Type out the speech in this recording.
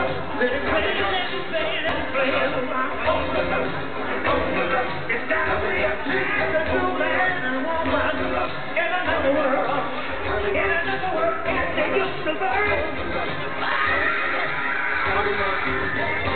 Let it play, let it play around. It's gotta be a time to do man and woman in another world. In another world, and they use the bird.